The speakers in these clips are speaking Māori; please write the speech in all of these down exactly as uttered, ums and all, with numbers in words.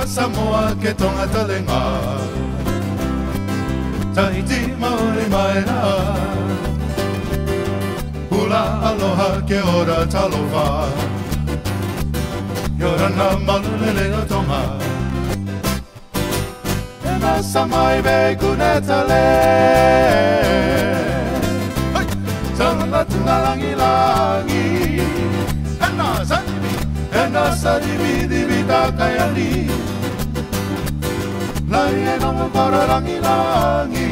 Samoa ke tonga talenga Tahiti Maori maena Hula aloha ke ora talofa Yorana malulele o tonga Ena samai be kunetale Tana tuna langi langi Ena sarimi Ena sarimi divita kayali Lai e nongo kora langi langi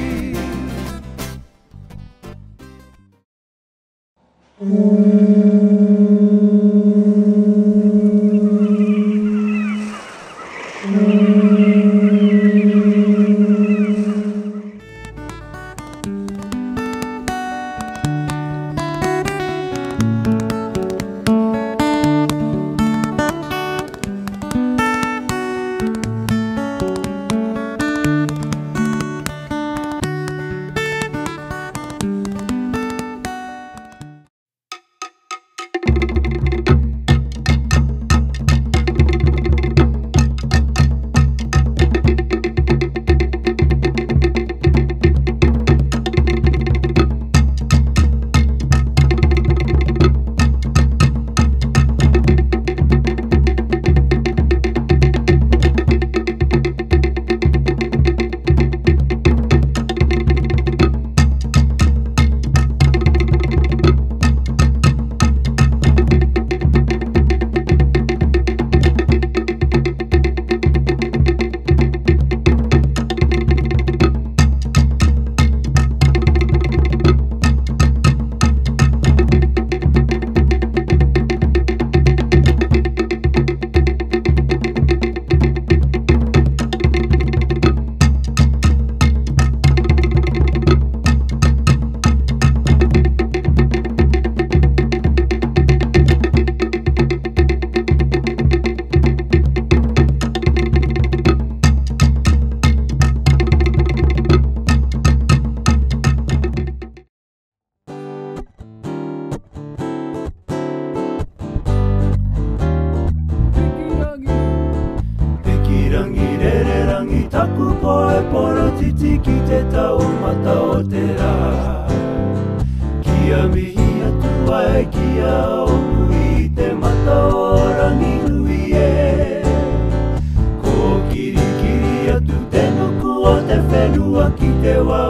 Taku poe poro titi ki te tau mata o te rā Kia mihi atu ai kia omu i te mata o rangi nui e Ko kiri kiri atu te nuku o te whenua ki te wā